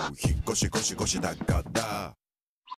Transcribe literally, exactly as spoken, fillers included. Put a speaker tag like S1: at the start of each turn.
S1: 引っ越しゴシゴシだから